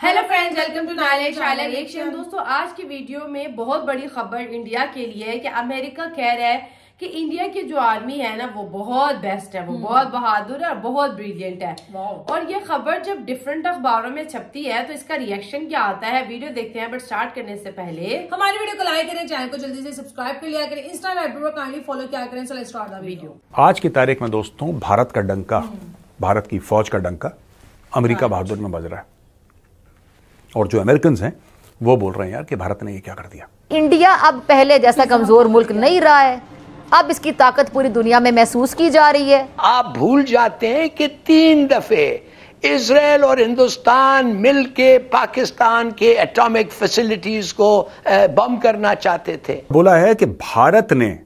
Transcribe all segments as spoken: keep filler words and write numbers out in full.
Hello friends, welcome to नाइलेज शाइला reaction. दोस्तों, आज की वीडियो में बहुत बड़ी खबर इंडिया के लिए है कि अमेरिका कह रहा है कि इंडिया की जो आर्मी है ना वो बहुत बेस्ट है, वो बहुत बहादुर है और बहुत ब्रिलियंट है। और ये खबर जब डिफरेंट अखबारों में छपती है तो इसका रिएक्शन क्या आता है, वीडियो देखते हैं। बट स्टार्ट करने से पहले हमारी वीडियो को लाइक करें, चैनल को जल्दी से सब्सक्राइब कर लिया करें, इंस्टाग्राम पर काइंडली फॉलो किया करें। चलो स्टार्ट द वीडियो। आज की तारीख में दोस्तों भारत का डंका, भारत की फौज का डंका अमेरिका बहादुर में बज रहा है और जो अमेरिकन हैं वो बोल रहे हैं यार कि भारत ने ये क्या कर दिया। इंडिया अब पहले जैसा कमजोर मुल्क नहीं रहा है, अब इसकी ताकत पूरी दुनिया में महसूस की जा रही है। आप भूल जाते हैं कि तीन दफे इजराइल और हिंदुस्तान मिलके पाकिस्तान के एटॉमिक फैसिलिटीज को बम करना चाहते थे। बोला है कि भारत ने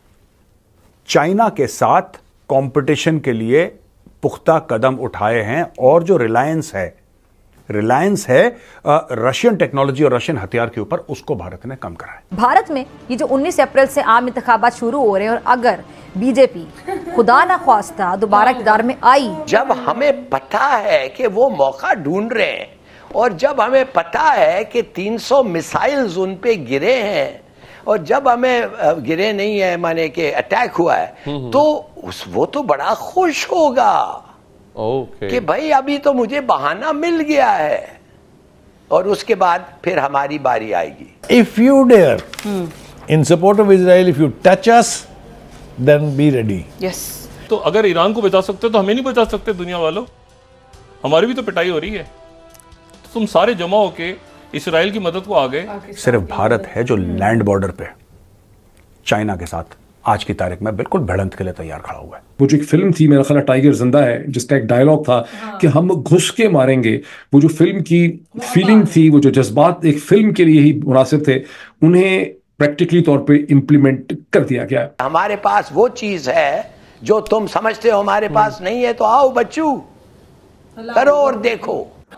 चाइना के साथ कंपटीशन के लिए पुख्ता कदम उठाए हैं और जो रिलायंस है रिलायंस है रशियन टेक्नोलॉजी और रशियन हथियार के ऊपर, उसको भारत ने कम करा है। भारत में ये जो उन्नीस अप्रैल से आम इंतखाबात शुरू हो रहे हैं और अगर बीजेपी खुदा ना ख्वास्ता दोबारा इक़्तिदार में आई, जब हमें पता है कि वो मौका ढूंढ रहे हैं और जब हमें पता है कि तीन सौ मिसाइल्स उन पे गिरे हैं और जब हमें गिरे नहीं है माने कि अटैक हुआ है, तो उस वो तो बड़ा खुश होगा Okay. कि भाई अभी तो मुझे बहाना मिल गया है और उसके बाद फिर हमारी बारी आएगी। If you dare hmm. in support of Israel, if you touch us, then be ready. Yes. तो अगर ईरान को बचा सकते तो हमें नहीं बचा सकते दुनिया वालों? हमारी भी तो पिटाई हो रही है। तो तुम सारे जमा होके इसराइल की मदद को आ गए। सिर्फ भारत है जो लैंड बॉर्डर पे चाइना के साथ आज की तारीख में बिल्कुल भिड़ंत के लिए तैयार खड़ा हुआ है। वो जो एक फिल्म थी, मेरा ख्याल टाइगर जिंदा है, जिसका एक डायलॉग था हाँ। कि हम घुस के मारेंगे। वो जो फिल्म की फीलिंग थी, वो जो जज्बात एक फिल्म के लिए ही मुनासिब थे, उन्हें प्रैक्टिकली तौर पे इम्प्लीमेंट कर दिया गया। हमारे पास वो चीज है जो तुम समझते हो हमारे पास नहीं है, तो आओ बच्चू करो और देखो।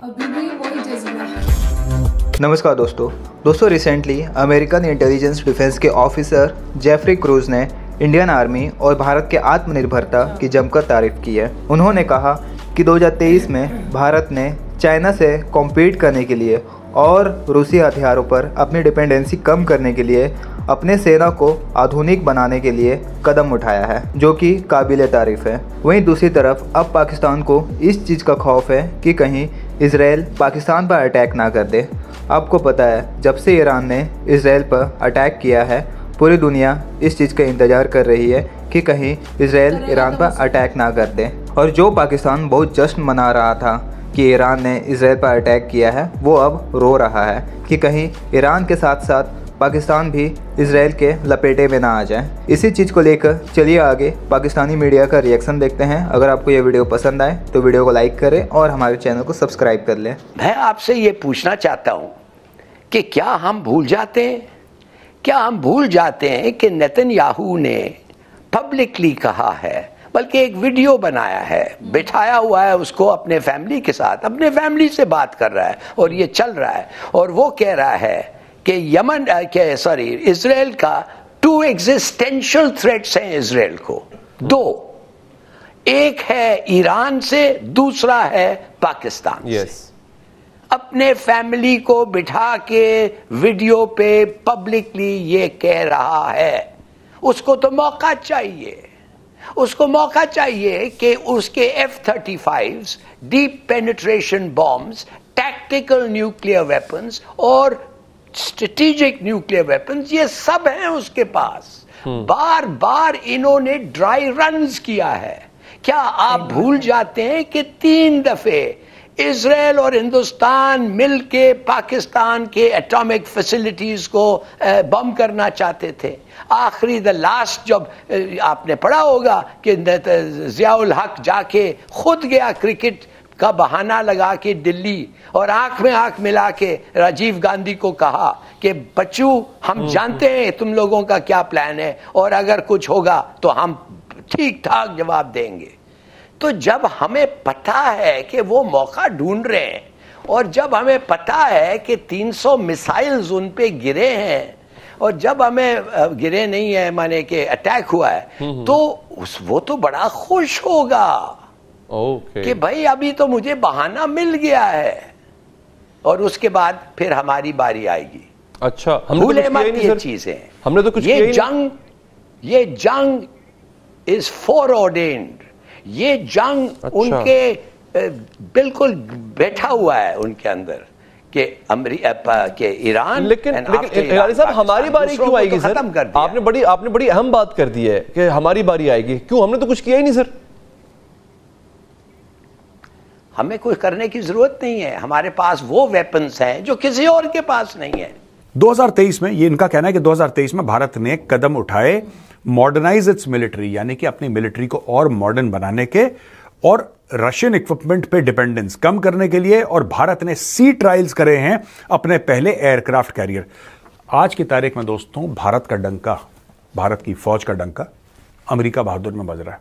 नमस्कार दोस्तों दोस्तों रिसेंटली अमेरिकन इंटेलिजेंस डिफेंस के ऑफिसर जेफरी क्रूज ने इंडियन आर्मी और भारत के आत्मनिर्भरता की जमकर तारीफ की है। उन्होंने कहा कि दो हज़ार तेईस में भारत ने चाइना से कॉम्पीट करने के लिए और रूसी हथियारों पर अपनी डिपेंडेंसी कम करने के लिए अपने सेना को आधुनिक बनाने के लिए कदम उठाया है, जो कि काबिल तारीफ है। वहीं दूसरी तरफ अब पाकिस्तान को इस चीज़ का खौफ है कि कहीं इजराइल पाकिस्तान पर अटैक ना कर दे। आपको पता है जब से ईरान ने इजराइल पर अटैक किया है, पूरी दुनिया इस चीज़ का इंतज़ार कर रही है कि कहीं इजराइल ईरान पर अटैक ना कर दे। और जो पाकिस्तान बहुत जश्न मना रहा था कि ईरान ने इजराइल पर अटैक किया है, वो अब रो रहा है कि कहीं ईरान के साथ साथ पाकिस्तान भी इजराइल के लपेटे में ना आ जाए। इसी चीज़ को लेकर चलिए आगे पाकिस्तानी मीडिया का रिएक्शन देखते हैं। अगर आपको ये वीडियो पसंद आए तो वीडियो को लाइक करें और हमारे चैनल को सब्सक्राइब कर लें। मैं आपसे ये पूछना चाहता हूँ कि क्या हम भूल जाते हैं क्या हम भूल जाते हैं कि नेतन्याहू ने पब्लिकली कहा है, बल्कि एक वीडियो बनाया है, बिठाया हुआ है उसको अपने फैमिली के साथ, अपने फैमिली से बात कर रहा है और ये चल रहा है और वो कह रहा है कि यमन के सॉरी इजराइल का टू एग्जिस्टेंशियल थ्रेट्स हैं इजराइल को, दो, एक है ईरान से, दूसरा है पाकिस्तान yes. से। अपने फैमिली को बिठा के वीडियो पे पब्लिकली ये कह रहा है। उसको तो मौका चाहिए, उसको मौका चाहिए कि उसके F thirty five deep penetration bombs, tactical nuclear weapons और स्ट्रेटेजिक न्यूक्लियर वेपन्स, ये सब हैं उसके पास। बार बार इन्होंने ड्राई रन्स किया है। क्या आप भूल जाते हैं कि तीन दफे इजराइल और हिंदुस्तान मिलके पाकिस्तान के एटॉमिक फैसिलिटीज को बम करना चाहते थे? आखिरी द लास्ट जब आपने पढ़ा होगा कि जियाउल हक जाके खुद गया क्रिकेट का बहाना लगा के दिल्ली और आंख में आंख मिला के राजीव गांधी को कहा कि बच्चू हम जानते हैं तुम लोगों का क्या प्लान है और अगर कुछ होगा तो हम ठीक ठाक जवाब देंगे। तो जब हमें पता है कि वो मौका ढूंढ रहे हैं और जब हमें पता है कि तीन सौ मिसाइल्स उन पे गिरे हैं और जब हमें गिरे नहीं है माने कि अटैक हुआ है, तो उस वो तो बड़ा खुश होगा okay. कि भाई अभी तो मुझे बहाना मिल गया है और उसके बाद फिर हमारी बारी आएगी। अच्छा, हमने भूले तो मत नहीं ये सर। चीजें। हमने तो कुछ ये किया ही जंग ये जंग इज फॉर ऑर्डेन्ड। ये जंग अच्छा। उनके अ, बिल्कुल बैठा हुआ है उनके अंदर कि अमेरिका के ईरान। लेकिन लेकिन ईरानी साहब हमारी बारी क्यों आएगी सर? खत्म कर दिया। आपने बड़ी आपने बड़ी अहम बात कर दी है कि हमारी बारी आएगी। क्यों? हमने तो कुछ किया ही नहीं सर। हमें कुछ करने की जरूरत नहीं है। हमारे पास वो वेपन्स हैं जो किसी और के पास नहीं है। दो हज़ार तेईस में ये इनका कहना है कि दो हज़ार तेईस में भारत ने कदम उठाए मॉडर्नाइज इट्स मिलिट्री, यानी कि अपनी मिलिट्री को और मॉडर्न बनाने के और रशियन इक्विपमेंट पे डिपेंडेंस कम करने के लिए। और भारत ने सी ट्रायल्स करे हैं अपने पहले एयरक्राफ्ट कैरियर। आज की तारीख में दोस्तों भारत का डंका, भारत की फौज का डंका अमेरिका बहादुर में बज रहा है।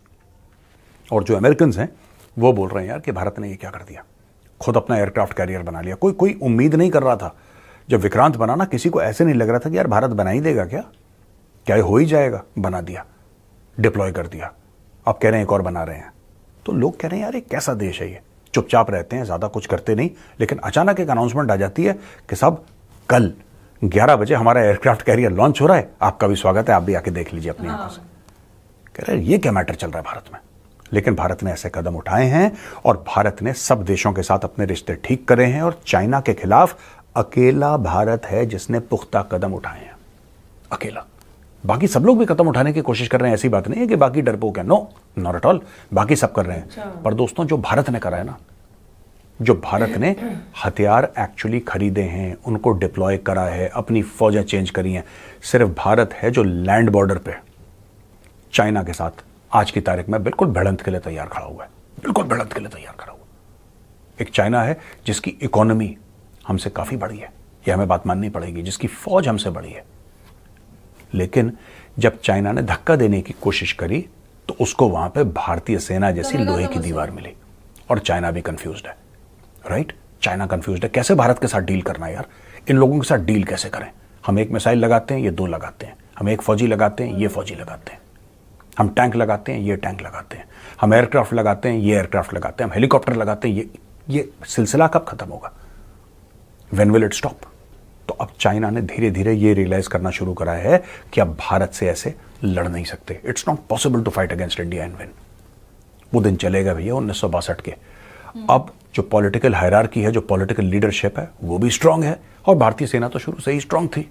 और जो अमेरिकन हैं वो बोल रहे हैं यार कि भारत ने ये क्या कर दिया, खुद अपना एयरक्राफ्ट कैरियर बना लिया। कोई कोई उम्मीद नहीं कर रहा था जब विक्रांत बना ना, किसी को ऐसे नहीं लग रहा था कि यार भारत बना ही देगा क्या, क्या ये हो ही जाएगा। बना दिया, डिप्लॉय कर दिया, अब कह रहे हैं एक और बना रहे हैं। तो लोग कह रहे हैं यार ये कैसा देश है, ये चुपचाप रहते हैं, ज्यादा कुछ करते नहीं। लेकिन अचानक एक अनाउंसमेंट आ जाती है कि साहब कल ग्यारह बजे हमारा एयरक्राफ्ट कैरियर लॉन्च हो रहा है, आपका भी स्वागत है, आप भी आके देख लीजिए अपनी आंखों से। कह रहे हैं ये क्या मैटर चल रहा है भारत में। लेकिन भारत ने ऐसे कदम उठाए हैं और भारत ने सब देशों के साथ अपने रिश्ते ठीक करे हैं। और चाइना के खिलाफ अकेला भारत है जिसने पुख्ता कदम उठाए हैं, अकेला। बाकी सब लोग भी कदम उठाने की कोशिश कर रहे हैं, ऐसी बात नहीं है कि बाकी डरपोक है, नो नॉट एट ऑल, बाकी सब कर रहे हैं। अच्छा। पर दोस्तों जो भारत ने करा है ना, जो भारत ने हथियार एक्चुअली खरीदे हैं, उनको डिप्लॉय करा है, अपनी फौजें चेंज करी हैं, सिर्फ भारत है जो लैंड बॉर्डर पे चाइना के साथ आज की तारीख में बिल्कुल भिड़ंत के लिए तैयार खड़ा हुआ है, बिल्कुल भिड़ंत के लिए तैयार खड़ा हुआ। एक चाइना है जिसकी इकोनॉमी हमसे काफी बड़ी है, ये हमें बात माननी पड़ेगी, जिसकी फौज हमसे बड़ी है। लेकिन जब चाइना ने धक्का देने की कोशिश करी तो उसको वहां पे भारतीय सेना जैसी लोहे की दीवार मिली। और चाइना भी कंफ्यूज्ड है, राइट? चाइना कंफ्यूज्ड है, कैसे भारत के साथ डील करना है यार, इन लोगों के साथ डील कैसे करें। हम एक मिसाइल लगाते हैं, ये दो लगाते हैं, हम एक फौजी लगाते हैं, ये फौजी लगाते हैं, हम टैंक लगाते हैं, ये टैंक लगाते हैं, हम एयरक्राफ्ट लगाते हैं, ये एयरक्राफ्ट लगाते हैं, हम हेलीकॉप्टर लगाते हैं, ये ये सिलसिला कब खत्म होगा? When will it stop? तो अब चाइना ने धीरे धीरे ये रियलाइज करना शुरू करा है कि अब भारत से ऐसे लड़ नहीं सकते। It's not possible to fight against India and win. वो दिन चलेगा भैया उन्नीस सौ बासठ के। अब जो पॉलिटिकल हायरार्की है, जो पॉलिटिकल लीडरशिप है, वो भी स्ट्रांग है। और भारतीय सेना तो शुरू से ही स्ट्रांग थी।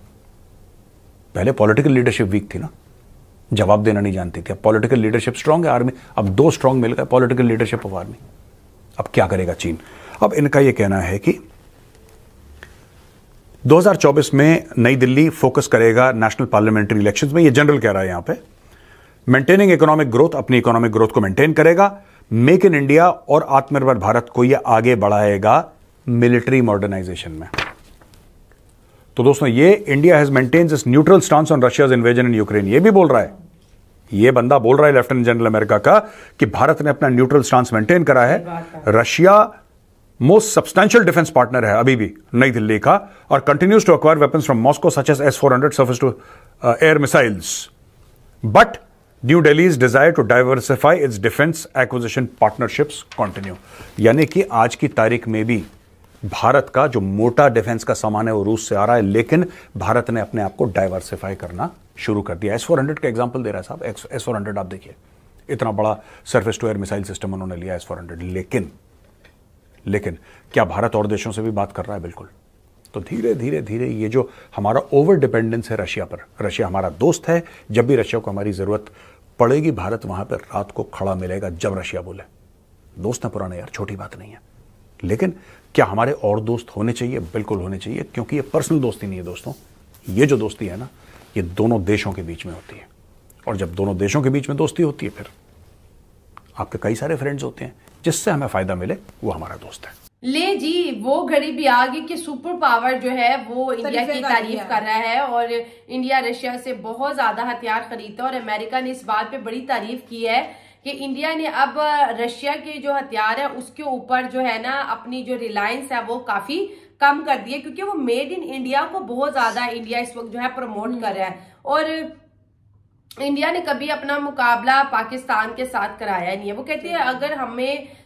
पहले पॉलिटिकल लीडरशिप वीक थी ना, जवाब देना नहीं जानती थी। अब पॉलिटिकल लीडरशिप स्ट्रांग है, आर्मी अब दो स्ट्रांग मिल गए, पॉलिटिकल लीडरशिप ऑफ आर्मी। अब क्या करेगा चीन? अब इनका यह कहना है कि दो हज़ार चौबीस में नई दिल्ली फोकस करेगा नेशनल पार्लियामेंट्री इलेक्शंस में, ये जनरल कह रहा है यहां पे। मेंटेनिंग इकोनॉमिक ग्रोथ, अपनी इकोनॉमिक ग्रोथ को मेंटेन करेगा। मेक इन इंडिया और आत्मनिर्भर भारत को यह आगे बढ़ाएगा मिलिट्री मॉडर्नाइजेशन में। तो दोस्तों ये India has maintained its neutral stance on Russia's invasion in Ukraine, ये भी बोल रहा है, ये बंदा बोल रहा है लेफ्टिनेंट जनरल अमेरिका का कि भारत ने अपना न्यूट्रल स्टांस मेंटेन करा है। Russia most substantial defence partner है अभी भी नई दिल्ली का, और continues to acquire weapons from Moscow such as S four hundred surface to air missiles, but New Delhi's desire to diversify its defence acquisition partnerships continue. यानी कि आज की तारीख में भी भारत का जो मोटा डिफेंस का सामान है वो रूस से आ रहा है, लेकिन भारत ने अपने आप को डाइवर्सिफाई करना शुरू कर दिया। एस फोर हंड्रेड का एग्जाम्पल दे रहा है साहब, एस फोर हंड्रेड आप देखिए, इतना बड़ा surface to air missile system उन्होंने लिया एस फोर हंड्रेड। लेकिन लेकिन क्या भारत और देशों से भी बात कर रहा है? बिल्कुल। तो धीरे धीरे धीरे ये जो हमारा ओवर डिपेंडेंस है रशिया पर, रशिया हमारा दोस्त है, जब भी रशिया को हमारी जरूरत पड़ेगी भारत वहां पर रात को खड़ा मिलेगा जब रशिया बोले। दोस्त है पुराने यार, छोटी बात नहीं है। लेकिन क्या हमारे और दोस्त होने चाहिए? बिल्कुल होने चाहिए, क्योंकि ये पर्सनल दोस्ती नहीं है दोस्तों, ये जो दोस्ती है ना ये दोनों देशों के बीच में होती है। और जब दोनों देशों के बीच में दोस्ती होती है फिर आपके कई सारे फ्रेंड्स होते हैं, जिससे हमें फायदा मिले वो हमारा दोस्त है। ले जी, वो घड़ी भी आ गई कि सुपर पावर जो है वो इंडिया की तारीफ कर रहा है और इंडिया रशिया से बहुत ज्यादा हथियार खरीदता है। और अमेरिका ने इस बात पे बड़ी तारीफ की है कि इंडिया ने अब रशिया के जो हथियार है उसके ऊपर जो है ना अपनी जो रिलायंस है वो काफी कम कर दी है, क्योंकि वो मेड इन इंडिया को बहुत ज्यादा इंडिया इस वक्त जो है प्रमोट कर रहा है। और इंडिया ने कभी अपना मुकाबला पाकिस्तान के साथ कराया नहीं है। वो कहते हैं अगर हमें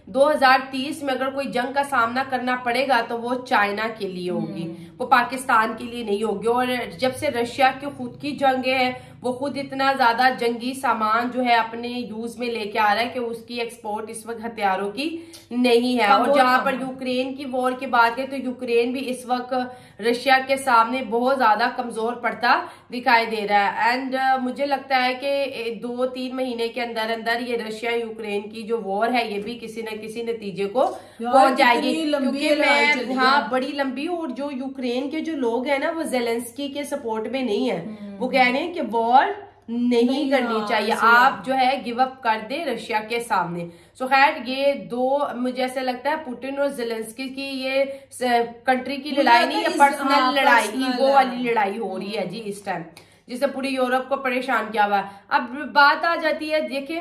दो हज़ार तीस में अगर कोई जंग का सामना करना पड़ेगा तो वो चाइना के लिए होगी, वो पाकिस्तान के लिए नहीं होगी। और जब से रशिया की खुद की जंग है, वो खुद इतना ज्यादा जंगी सामान जो है अपने यूज में लेके आ रहा है कि उसकी एक्सपोर्ट इस वक्त हथियारों की नहीं है। और जहां पर यूक्रेन की वॉर की बात है तो यूक्रेन भी इस वक्त रशिया के सामने बहुत ज्यादा कमजोर पड़ता दिखाई दे रहा है। एंड uh, मुझे लगता है कि दो तीन महीने के अंदर अंदर ये रशिया यूक्रेन की जो वॉर है ये भी किसी न किसी नतीजे को पहुंच जाएगी, क्योंकि मैं हाँ बड़ी लंबी। और जो यूक्रेन के जो लोग हैं ना वो जेलेंस्की के सपोर्ट में नहीं है, वो कह रहे हैं कि वॉर नहीं, नहीं करनी हाँ, चाहिए, आप जो है गिव अप कर दे रशिया के सामने। सो खैर ये दो मुझे ऐसा लगता है पुतिन और जेलेंस्की की ये कंट्री की लड़ाई नहीं, ये पर्सनल हाँ, लड़ाई, ईगो वाली लड़ाई हो रही है जी इस टाइम, जिससे पूरी यूरोप को परेशान किया हुआ है। अब बात आ जाती है देखिए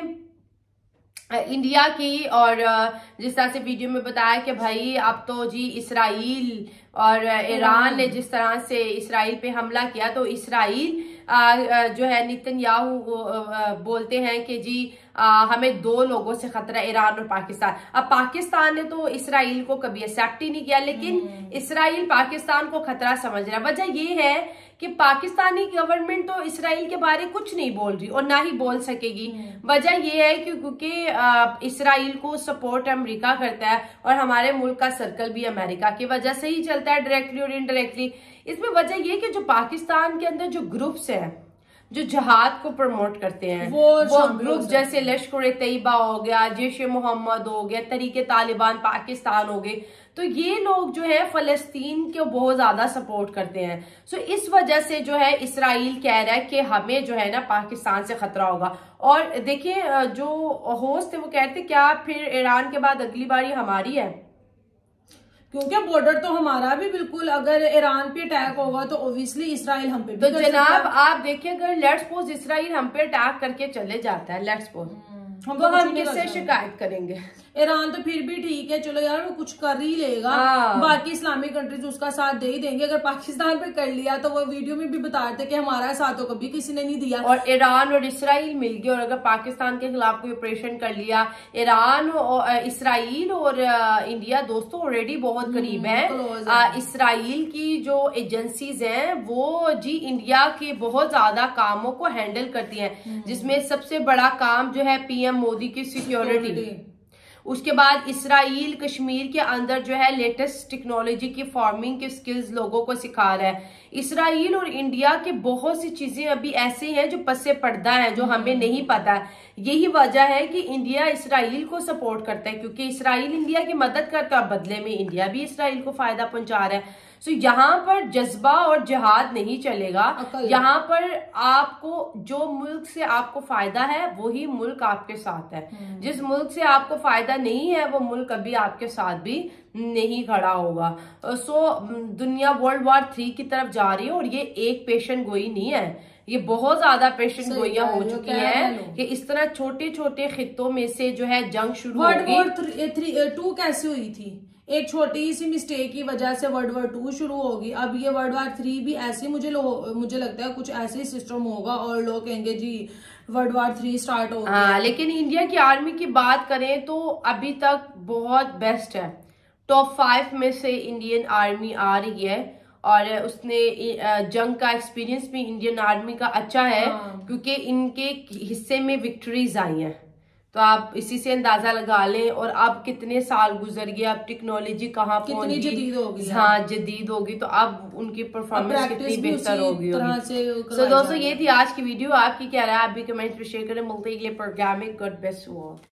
इंडिया की, और जिस तरह से वीडियो में बताया कि भाई अब तो जी इसराइल और ईरान ने जिस तरह से इसराइल पे हमला किया, तो इसराइल जो है नेतन्याहू बोलते हैं कि जी आ, हमें दो लोगों से खतरा, ईरान और पाकिस्तान। अब पाकिस्तान ने तो इसराइल को कभी एक्सेप्ट ही नहीं किया, लेकिन इसराइल पाकिस्तान को खतरा समझ रहा है। वजह ये है कि पाकिस्तानी गवर्नमेंट तो इसराइल के बारे कुछ नहीं बोल रही और ना ही बोल सकेगी। वजह ये है कि क्योंकि इसराइल को सपोर्ट अमेरिका करता है और हमारे मुल्क का सर्कल भी अमेरिका की वजह से ही चलता है, डायरेक्टली और इनडायरेक्टली। इसमें वजह ये कि जो पाकिस्तान के अंदर जो ग्रुप्स है जो जहाद को प्रमोट करते हैं, वो, वो ग्रुप जैसे लश्कर तैयबा हो गया, जैश ए मोहम्मद हो गया, तरीके तालिबान पाकिस्तान हो गए, तो ये लोग जो है फलस्तीन को बहुत ज्यादा सपोर्ट करते हैं। सो इस वजह से जो है इसराइल कह रहा है कि हमें जो है ना पाकिस्तान से खतरा होगा। और देखिए जो होस्ट थे वो कहते क्या फिर ईरान के बाद अगली बारी हमारी है, क्योंकि बॉर्डर तो हमारा भी बिल्कुल, अगर ईरान पे अटैक होगा तो ओब्वियसली इसराइल हम पे भी तो जनाब आप देखिए अगर लेट्स सपोज इसराइल हम पे अटैक करके चले जाता है, लेट्स सपोज हम तो हम किससे शिकायत करेंगे? ईरान तो फिर भी ठीक है, चलो यार वो कुछ कर ही लेगा, बाकी इस्लामिक कंट्रीज उसका साथ दे ही देंगे। अगर पाकिस्तान पे कर लिया तो वो वीडियो में भी बता रहे थे कि हमारा साथ तो कभी किसी ने नहीं दिया। और ईरान और इसराइल मिल गए और अगर पाकिस्तान के खिलाफ कोई ऑपरेशन कर लिया, ईरान और इसराइल और इंडिया दोस्तों ऑलरेडी बहुत करीब है। इसराइल की जो एजेंसीज हैं वो जी इंडिया के बहुत ज्यादा कामों को हैंडल करती हैं, जिसमें सबसे बड़ा काम जो है पीएम मोदी की सिक्योरिटी। उसके बाद इसराइल कश्मीर के अंदर जो है लेटेस्ट टेक्नोलॉजी की फार्मिंग के स्किल्स लोगों को सिखा रहा है। इसराइल और इंडिया के बहुत सी चीजें अभी ऐसे हैं जो पसे पर्दा हैं, जो हमें नहीं पता। यही वजह है कि इंडिया इसराइल को सपोर्ट करता है, क्योंकि इसराइल इंडिया की मदद करता है, बदले में इंडिया भी इसराइल को फायदा पहुंचा रहा है। सो so, यहाँ पर जज्बा और जिहाद नहीं चलेगा, यहाँ पर आपको जो मुल्क से आपको फायदा है वही मुल्क आपके साथ है, जिस मुल्क से आपको फायदा नहीं है वो मुल्क अभी आपके साथ भी नहीं खड़ा होगा। सो so, दुनिया वर्ल्ड वॉर थ्री की तरफ जा रही है और ये एक पेशेंट गोई नहीं है, ये बहुत ज्यादा पेशेंट गोइयां हो चुकी हैं कि इस तरह छोटे छोटे खित्तों में से जो है जंग शुरू हो गई। वर्ल्ड वॉर टू कैसे हुई थी? एक छोटी सी मिस्टेक की वजह से वर्ल्ड वॉर टू शुरू होगी। अब ये वर्ल्ड वॉर थ्री भी ऐसी मुझे मुझे लगता है कुछ ऐसे ही सिस्टम होगा और लोग कहेंगे जी वर्ल्ड वॉर थ्री स्टार्ट हो गया। हाँ, लेकिन इंडिया की आर्मी की बात करें तो अभी तक बहुत बेस्ट है, टॉप फाइव में से इंडियन आर्मी आ रही है और उसने जंग का एक्सपीरियंस भी इंडियन आर्मी का अच्छा है। हाँ। क्योंकि इनके हिस्से में विक्ट्रीज आई हैं, तो आप इसी से अंदाजा लगा लें। और अब कितने साल गुजर गए, अब टेक्नोलॉजी कहाँ पहुंच गई, जदीद होगी। हाँ जदीद होगी, तो अब उनकी परफॉर्मेंस कितनी बेहतर होगी। तो दोस्तों ये थी आज की वीडियो, आपकी क्या राय आप भी कमेंट में शेयर करें। मिलते हैं अगले प्रोग्राम में। God bless you all.